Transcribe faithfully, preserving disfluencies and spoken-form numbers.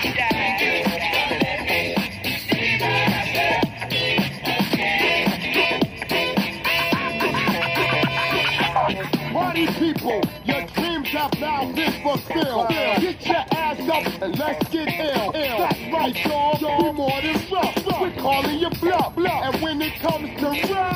Party people, your dreams have now been fulfilled. Get your ass up and let's get ill. That's right, y'all. We more than rough. We're calling you bluff. And when it comes to rough,